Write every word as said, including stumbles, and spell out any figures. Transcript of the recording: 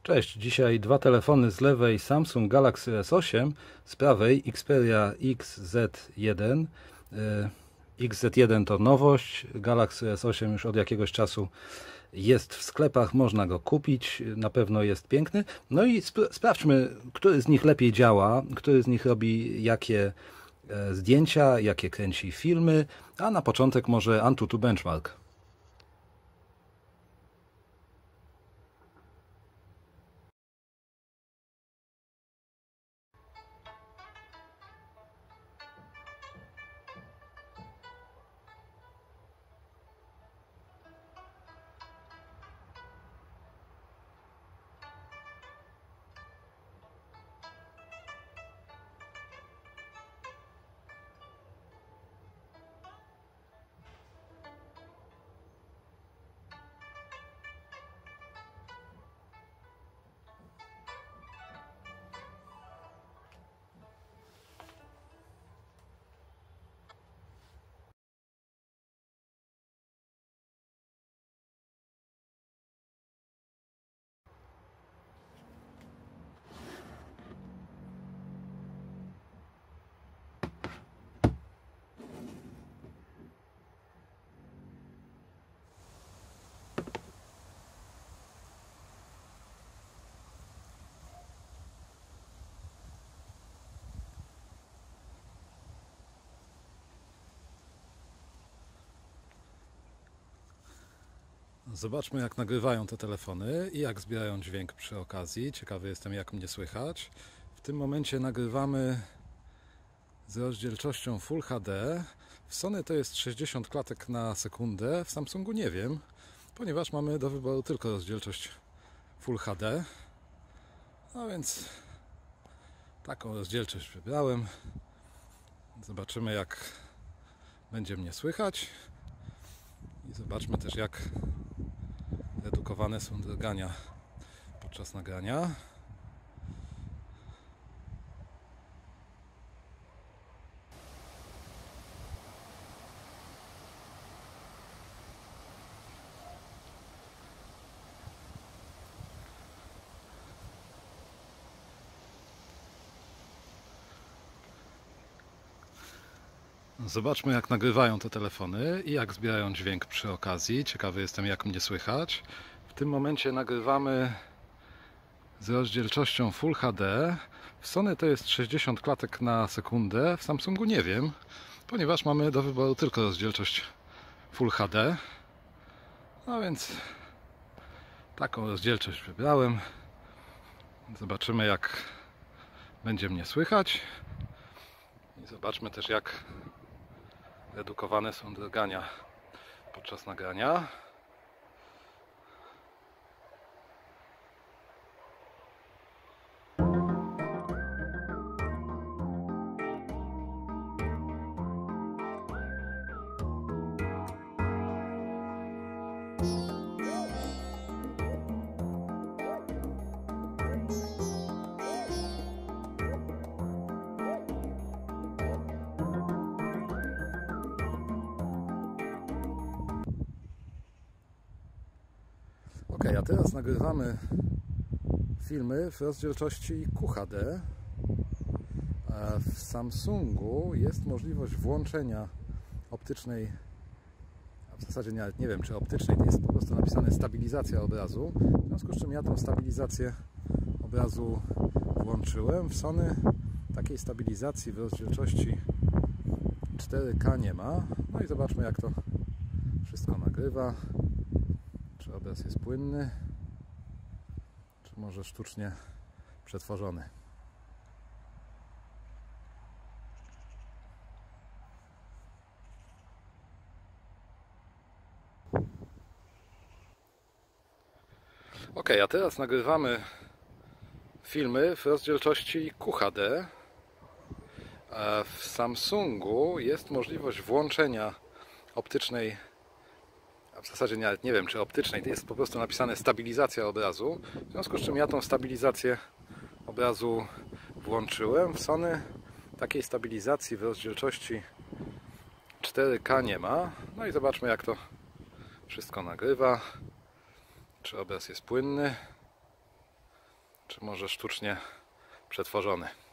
Cześć, dzisiaj dwa telefony z lewej Samsung Galaxy S osiem, z prawej Xperia X Z jeden. X Z jeden to nowość, Galaxy S osiem już od jakiegoś czasu jest w sklepach, można go kupić, na pewno jest piękny. No i sp sprawdźmy, który z nich lepiej działa, który z nich robi jakie zdjęcia, jakie kręci filmy, a na początek może Antutu Benchmark. Zobaczmy, jak nagrywają te telefony i jak zbierają dźwięk przy okazji. Ciekawy jestem, jak mnie słychać. W tym momencie nagrywamy z rozdzielczością Full H D. W Sony to jest sześćdziesiąt klatek na sekundę, w Samsungu nie wiem, ponieważ mamy do wyboru tylko rozdzielczość Full H D. No więc taką rozdzielczość wybrałem. Zobaczymy, jak będzie mnie słychać. I zobaczmy też, jak redukowane są drgania podczas nagrania. Zobaczmy, jak nagrywają te telefony i jak zbierają dźwięk przy okazji. Ciekawy jestem, jak mnie słychać. W tym momencie nagrywamy z rozdzielczością Full H D. W Sony to jest sześćdziesiąt klatek na sekundę, w Samsungu nie wiem, ponieważ mamy do wyboru tylko rozdzielczość Full H D. No więc taką rozdzielczość wybrałem. Zobaczymy, jak będzie mnie słychać. I zobaczmy też, jak redukowane są drgania podczas nagrania. Ok, a teraz nagrywamy filmy w rozdzielczości Q H D. W Samsungu jest możliwość włączenia optycznej, a w zasadzie nawet nie wiem, czy optycznej, to jest po prostu napisane stabilizacja obrazu. W związku z czym ja tą stabilizację obrazu włączyłem. W Sony takiej stabilizacji w rozdzielczości cztery K nie ma. No i zobaczmy, jak to wszystko nagrywa. Czy obraz jest płynny, czy może sztucznie przetworzony. Ok, a teraz nagrywamy filmy w rozdzielczości Q H D. W Samsungu jest możliwość włączenia optycznej, a w zasadzie nawet nie wiem, czy optycznej, to jest po prostu napisane stabilizacja obrazu. W związku z czym ja tą stabilizację obrazu włączyłem. W Sony takiej stabilizacji w rozdzielczości cztery K nie ma. No i zobaczmy, jak to wszystko nagrywa. Czy obraz jest płynny, czy może sztucznie przetworzony.